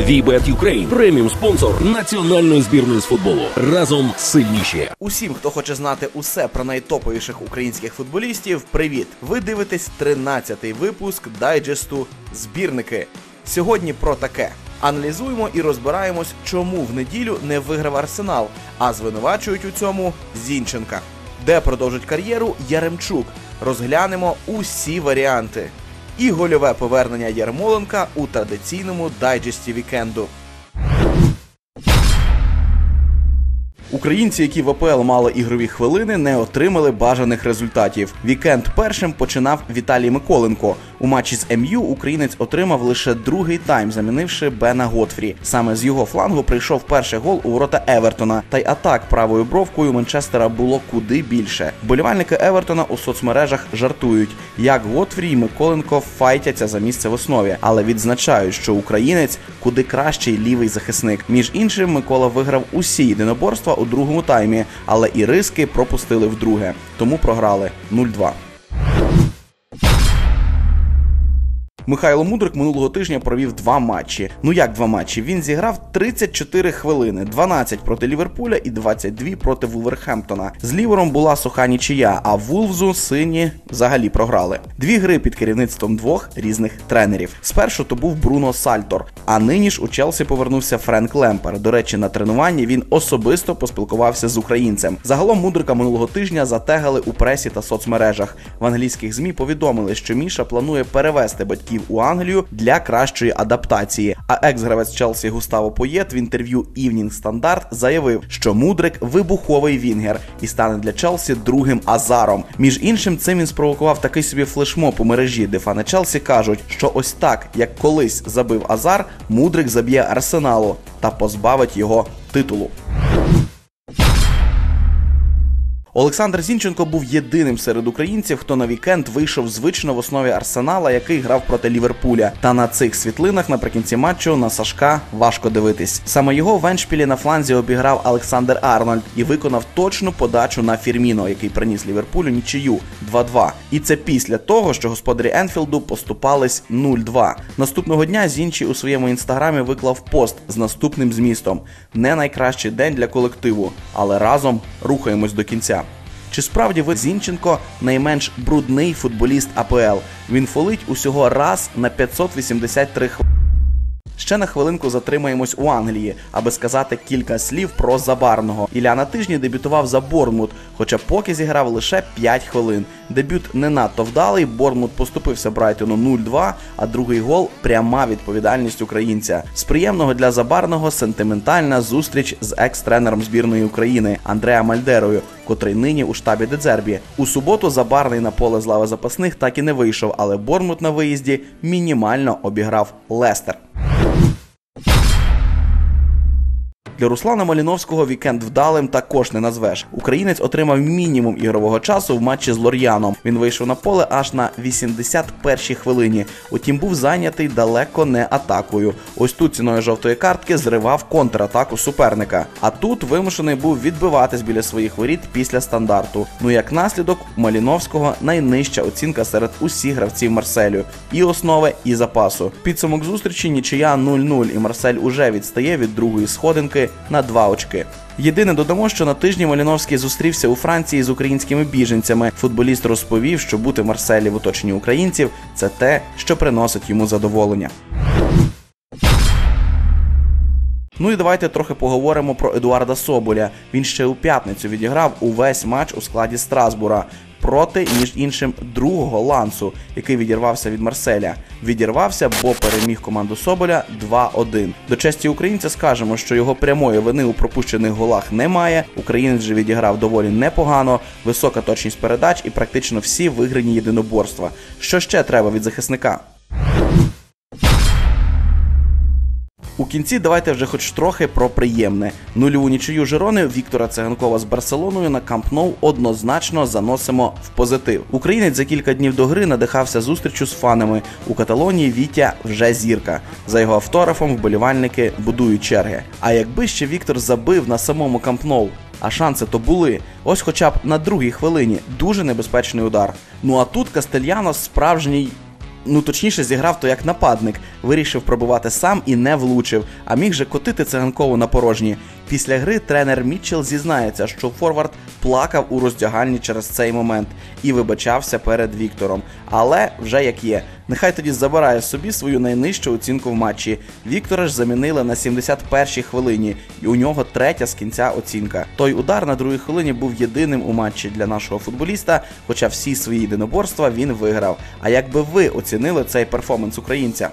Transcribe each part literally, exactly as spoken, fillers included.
Вібет Юкрейн – преміум-спонсор національної збірної з футболу. Разом сильніші. Усім, хто хоче знати усе про найтоповіших українських футболістів, привіт! Ви дивитесь тринадцятий випуск дайджесту «Збірники». Сьогодні про таке. Аналізуємо і розбираємось, чому в неділю не виграв Арсенал, а звинувачують у цьому Зінченка. Де продовжить кар'єру Яремчук. Розглянемо усі варіанти. І гольове повернення Ярмоленка у традиційному дайджесті вікенду. Українці, які в АПЛ мали ігрові хвилини, не отримали бажаних результатів. Вікенд першим починав Віталій Миколенко. У матчі з ем ю українець отримав лише другий тайм, замінивши Бена Готфрі. Саме з його флангу прийшов перший гол у ворота Евертона. Та й атак правою бровкою Манчестера було куди більше. Вболівальники Евертона у соцмережах жартують, як Готфрі і Миколенко файтяться за місце в основі. Але відзначають, що українець куди кращий лівий захисник. Між іншим, Микола виграв усі єдиноборства у другому таймі, але і риски пропустили вдруге. Тому програли нуль-два. Михайло Мудрик минулого тижня провів два матчі. Ну як два матчі? Він зіграв тридцять чотири хвилини, дванадцять проти Ліверпуля і двадцять дві проти Вулверхемптона. З Лівером була суха нічия, а Вулвзу сині взагалі програли. Дві гри під керівництвом двох різних тренерів. Спершу то був Бруно Сальтор, а нині ж у Челсі повернувся Френк Лемпер. До речі, на тренуванні він особисто поспілкувався з українцем. Загалом Мудрика минулого тижня затегали у пресі та соцмережах. В англійських ЗМІ повідомили, що Міша планує перевести батьків у Англію для кращої адаптації. А екс-гравець Челсі Густаво Поєт в інтерв'ю Evening Standard заявив, що Мудрик – вибуховий вінгер і стане для Челсі другим Азаром. Між іншим, цим він спровокував такий собі флешмоб у мережі, де фани Челсі кажуть, що ось так, як колись забив Азар, Мудрик заб'є Арсеналу та позбавить його титулу. Олександр Зінченко був єдиним серед українців, хто на вікенд вийшов звично в основі Арсенала, який грав проти Ліверпуля. Та на цих світлинах наприкінці матчу на Сашка важко дивитись. Саме його в Еншпілі на фланзі обіграв Олександр Арнольд і виконав точну подачу на Фірміно, який приніс Ліверпулю нічию два-два. І це після того, що господарі Енфілду поступались нуль-два. Наступного дня Зінчі у своєму інстаграмі виклав пост з наступним змістом: «Не найкращий день для колективу, але разом рухаємось до кінця». Чи справді ви Зінченко найменш брудний футболіст АПЛ? Він фолить усього раз на п'ятсот вісімдесят три хвилини. Ще на хвилинку затримаємось у Англії, аби сказати кілька слів про Забарного. Ілля на тижні дебютував за Борнмут, хоча поки зіграв лише п'ять хвилин. Дебют не надто вдалий, Борнмут поступився Брайтону нуль-два, а другий гол – пряма відповідальність українця. З приємного для Забарного сентиментальна зустріч з екс-тренером збірної України Андреа Мальдерою, котрий нині у штабі Де Дзербі. У суботу Забарний на поле з лави запасних так і не вийшов, але Борнмут на виїзді мінімально обіграв Лестер. Для Руслана Маліновського вікенд вдалим також не назвеш. Українець отримав мінімум ігрового часу в матчі з Лор'яном. Він вийшов на поле аж на вісімдесят першій хвилині. Утім, був зайнятий далеко не атакою. Ось тут ціною жовтої картки зривав контратаку суперника. А тут вимушений був відбиватись біля своїх воріт після стандарту. Ну як наслідок, у Маліновського найнижча оцінка серед усіх гравців Марселю. І основи, і запасу. Підсумок зустрічі нічия нуль-нуль, і Марсель уже відстає від другої сходинки на два очки. Єдине додамо, що на тижні Маліновський зустрівся у Франції з українськими біженцями. Футболіст розповів, що бути в Марселі в оточенні українців – це те, що приносить йому задоволення. Ну і давайте трохи поговоримо про Едуарда Соболя. Він ще у п'ятницю відіграв увесь матч у складі Страсбура проти, між іншим, другого Лансу, який відірвався від Марселя. Відірвався, бо переміг команду Соболя два-один. До честі українця скажемо, що його прямої вини у пропущених голах немає. Українець же відіграв доволі непогано, висока точність передач і практично всі виграні єдиноборства. Що ще треба від захисника? У кінці давайте вже хоч трохи про приємне. Нульову нічию Жирони Віктора Циганкова з Барселоною на Камп Ноу однозначно заносимо в позитив. Українець за кілька днів до гри надихався зустрічю з фанами. У Каталонії Вітя вже зірка. За його автографом вболівальники будують черги. А якби ще Віктор забив на самому Камп Ноу? А шанси то були. Ось хоча б на другій хвилині. Дуже небезпечний удар. Ну а тут Кастельянос справжній Ну точніше, зіграв то як нападник, вирішив пробивати сам і не влучив, а міг же котити Циганкову на порожні. Після гри тренер Мітчелл зізнається, що форвард плакав у роздягальні через цей момент і вибачався перед Віктором. Але вже як є. Нехай тоді забирає собі свою найнижчу оцінку в матчі. Віктора ж замінили на сімдесят першій хвилині, і у нього третя з кінця оцінка. Той удар на другій хвилині був єдиним у матчі для нашого футболіста, хоча всі свої єдиноборства він виграв. А як би ви оцінили цей перформанс українця?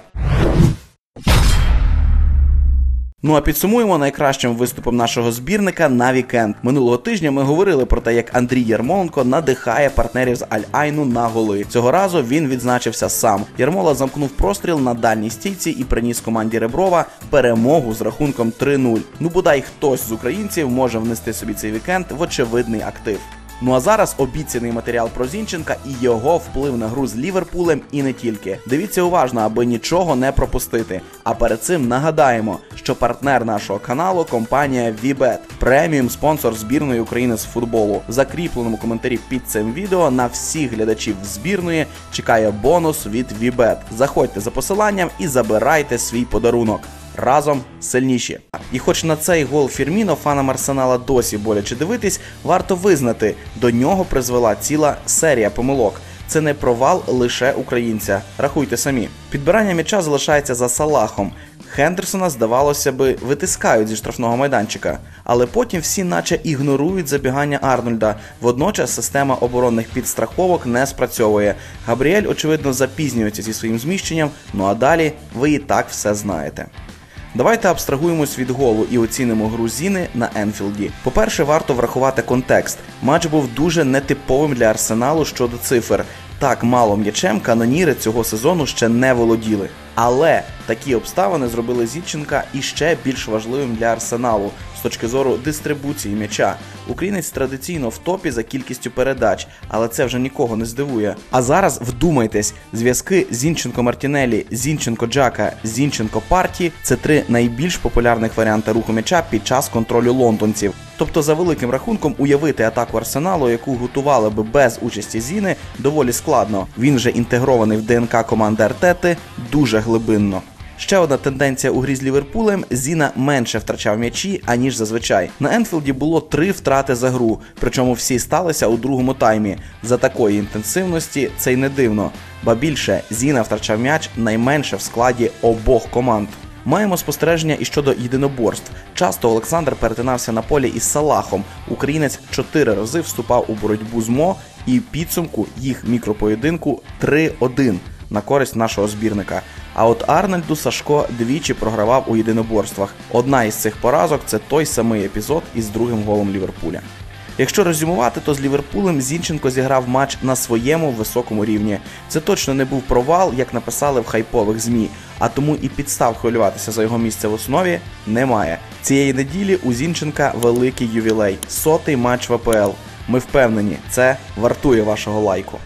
Ну а підсумуємо найкращим виступом нашого збірника на вікенд. Минулого тижня ми говорили про те, як Андрій Ярмоленко надихає партнерів з Аль-Айну на голи. Цього разу він відзначився сам. Ярмола замкнув простріл на дальній стійці і приніс команді Реброва перемогу з рахунком три нуль. Ну бодай хтось з українців може внести собі цей вікенд в очевидний актив. Ну а зараз обіцяний матеріал про Зінченка і його вплив на гру з Ліверпулем і не тільки. Дивіться уважно, аби нічого не пропустити. А перед цим нагадаємо, що партнер нашого каналу – компанія Вібет, преміум спонсор збірної України з футболу. В закріпленому коментарі під цим відео на всіх глядачів збірної чекає бонус від Вібет. Заходьте за посиланням і забирайте свій подарунок. Разом сильніші. І хоч на цей гол Фірміно фанам Арсенала досі боляче дивитись, варто визнати, до нього призвела ціла серія помилок. Це не провал лише українця. Рахуйте самі. Підбирання м'яча залишається за Салахом. Хендерсона, здавалося би, витискають зі штрафного майданчика. Але потім всі наче ігнорують забігання Арнольда. Водночас система оборонних підстраховок не спрацьовує. Габріель, очевидно, запізнюється зі своїм зміщенням, ну а далі ви і так все знаєте. Давайте абстрагуємось від голу і оцінимо гру Зіни на Енфілді. По-перше, варто врахувати контекст. Матч був дуже нетиповим для Арсеналу щодо цифр. Так мало м'ячем каноніри цього сезону ще не володіли. Але такі обставини зробили Зінченка іще більш важливим для Арсеналу з точки зору дистрибуції м'яча. Українець традиційно в топі за кількістю передач, але це вже нікого не здивує. А зараз вдумайтесь, зв'язки Зінченко-Мартінелі, Зінченко-Джака, Зінченко-Парті – це три найбільш популярних варіанти руху м'яча під час контролю лондонців. Тобто за великим рахунком уявити атаку Арсеналу, яку готували би без участі Зіни, доволі складно. Він же інтегрований в ДНК команди Артети дуже глибинно. Ще одна тенденція у грі з Ліверпулем – Зіна менше втрачав м'ячі, аніж зазвичай. На Енфілді було три втрати за гру, причому всі сталися у другому таймі. За такої інтенсивності це й не дивно. Ба більше, Зіна втрачав м'яч найменше в складі обох команд. Маємо спостереження і щодо єдиноборств. Часто Олександр перетинався на полі із Салахом. Українець чотири рази вступав у боротьбу з Мо і підсумку їх мікропоєдинку три один на користь нашого збірника. А от Арнольду Сашко двічі програвав у єдиноборствах. Одна із цих поразок – це той самий епізод із другим голом Ліверпуля. Якщо резюмувати, то з Ліверпулем Зінченко зіграв матч на своєму високому рівні. Це точно не був провал, як написали в хайпових ЗМІ, а тому і підстав хвилюватися за його місце в основі немає. Цієї неділі у Зінченка великий ювілей – сотий матч в А Пе Ел. Ми впевнені, це вартує вашого лайку.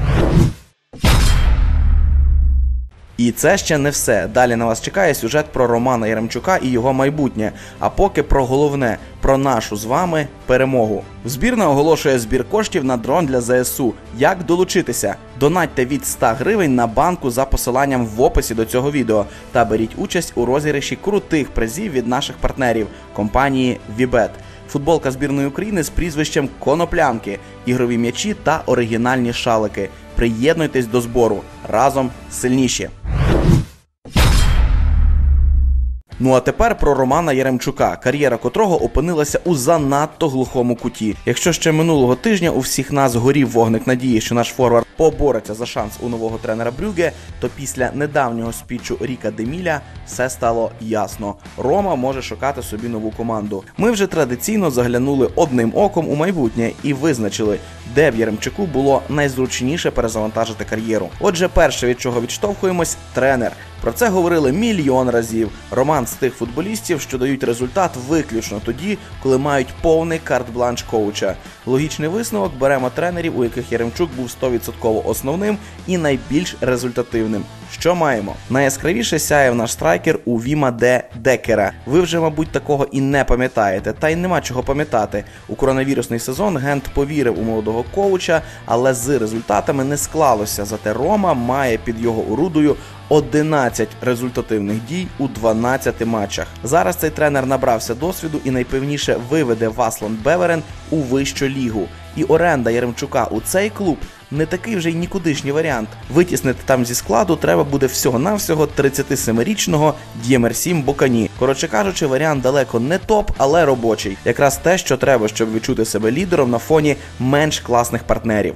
І це ще не все. Далі на вас чекає сюжет про Романа Яремчука і його майбутнє. А поки про головне, про нашу з вами перемогу. Збірна оголошує збір коштів на дрон для Зе Ес У. Як долучитися? Донатьте від ста гривень на банку за посиланням в описі до цього відео та беріть участь у розіграші крутих призів від наших партнерів – компанії Вібет. Футболка збірної України з прізвищем Коноплянки, ігрові м'ячі та оригінальні шалики. Приєднуйтесь до збору. Разом сильніші. Ну а тепер про Романа Яремчука, кар'єра котрого опинилася у занадто глухому куті. Якщо ще минулого тижня у всіх нас горів вогник надії, що наш форвард побореться за шанс у нового тренера Брюгге, то після недавнього спічу Ріка Деміля все стало ясно. Рома може шукати собі нову команду. Ми вже традиційно заглянули одним оком у майбутнє і визначили, де в Яремчуку було найзручніше перезавантажити кар'єру. Отже, перше, від чого відштовхуємось – тренер. Про це говорили мільйон разів. Роман з тих футболістів, що дають результат виключно тоді, коли мають повний карт-бланш коуча. Логічний висновок: беремо тренерів, у яких Яремчук був сто відсотків основним і найбільш результативним. Що маємо? Найяскравіше сяє наш страйкер у Віма де Декера. Ви вже, мабуть, такого і не пам'ятаєте, та й нема чого пам'ятати. У коронавірусний сезон Гент повірив у молодого коуча, але з результатами не склалося. Зате Рома має під його орудою одинадцять результативних дій у дванадцяти матчах. Зараз цей тренер набрався досвіду і найпевніше виведе Васланд Беверен у вищу лігу. І оренда Яремчука у цей клуб не такий вже й нікудишній варіант. Витіснити там зі складу треба буде всього-навсього тридцятисемирічного Д'ємерсі Бокані. Коротше кажучи, варіант далеко не топ, але робочий. Якраз те, що треба, щоб відчути себе лідером на фоні менш класних партнерів.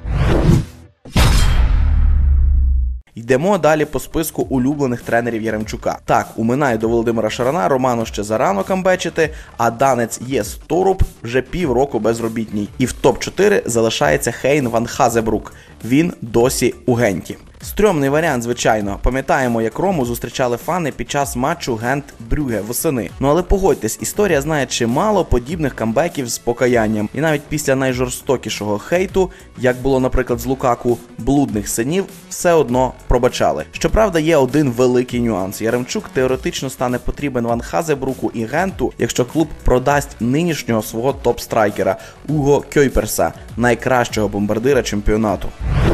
Йдемо далі по списку улюблених тренерів Яремчука. Так, у Минай до Володимира Шарана Роману ще зарано камбечити, а данець Єс Торуб вже півроку безробітній. І в топ чотири залишається Хейн Ван Хазебрук. Він досі у Генті. Стрьомний варіант, звичайно. Пам'ятаємо, як Рому зустрічали фани під час матчу Гент-Брюге восени. Ну але погодьтесь, історія знає чимало подібних камбеків з покаянням. І навіть після найжорстокішого хейту, як було, наприклад, з Лукаку, блудних синів, все одно пробачали. Щоправда, є один великий нюанс. Яремчук теоретично стане потрібен Ван Хазебруку і Генту, якщо клуб продасть нинішнього свого топ-страйкера Уго Кьойперса, найкращого бомбардира чемпіонату.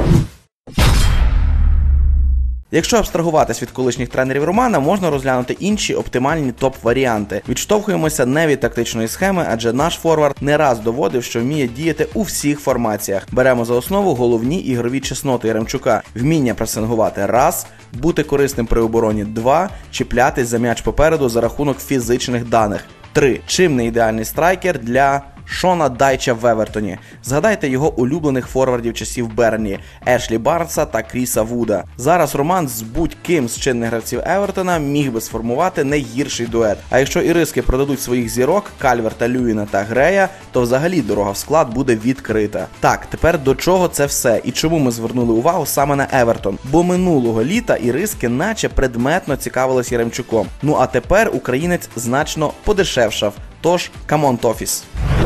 Якщо абстрагуватись від колишніх тренерів Романа, можна розглянути інші оптимальні топ-варіанти. Відштовхуємося не від тактичної схеми, адже наш форвард не раз доводив, що вміє діяти у всіх формаціях. Беремо за основу головні ігрові чесноти Яремчука. Вміння пресингувати – раз, бути корисним при обороні – два, чіплятись за м'яч попереду за рахунок фізичних даних – три. Чим не ідеальний страйкер для Шона Дайча в Евертоні. Згадайте його улюблених форвардів часів Бернлі – Ешлі Барнса та Кріса Вуда. Зараз Роман з будь-ким з чинних гравців Евертона міг би сформувати не гірший дует. А якщо іриски продадуть своїх зірок – Кальверта, Люїна та Грея, то взагалі дорога в склад буде відкрита. Так, тепер до чого це все і чому ми звернули увагу саме на Евертон? Бо минулого літа іриски наче предметно цікавились Яремчуком. Ну а тепер українець значно подешевшав. Тож, камон Тофіс.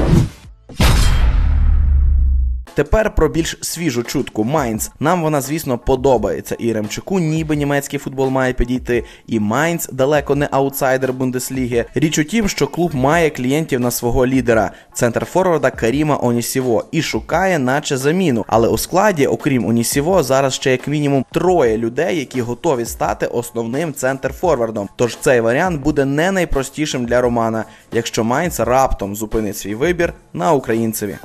Тепер про більш свіжу чутку – Майнц. Нам вона, звісно, подобається. І Яремчуку ніби німецький футбол має підійти, і Майнц далеко не аутсайдер Бундесліги. Річ у тім, що клуб має клієнтів на свого лідера – центрфорварда Каріма Онісіво, і шукає наче заміну. Але у складі, окрім Онісіво, зараз ще як мінімум троє людей, які готові стати основним центрфорвардом. Тож цей варіант буде не найпростішим для Романа, якщо Майнц раптом зупинить свій вибір на українцеві.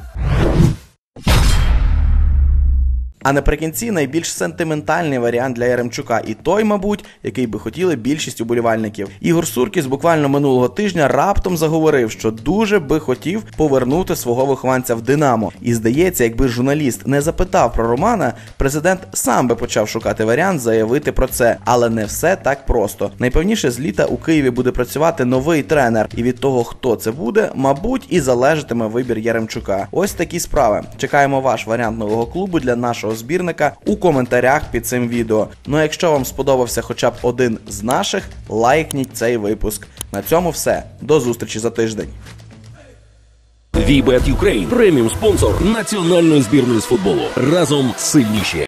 А наприкінці найбільш сентиментальний варіант для Яремчука. І той, мабуть, який би хотіли більшість уболівальників. Ігор Суркіс буквально минулого тижня раптом заговорив, що дуже би хотів повернути свого вихованця в Динамо. І здається, якби журналіст не запитав про Романа, президент сам би почав шукати варіант заявити про це. Але не все так просто. Найпевніше, з літа у Києві буде працювати новий тренер. І від того, хто це буде, мабуть, і залежатиме вибір Яремчука. Ось такі справи. Чекаємо ваш варіант нового клубу для нашого збірника у коментарях під цим відео. Ну а якщо вам сподобався хоча б один з наших, лайкніть цей випуск. На цьому все. До зустрічі за тиждень. Вібет Юкрейн – преміум спонсор національної збірної з футболу. Разом сильніші.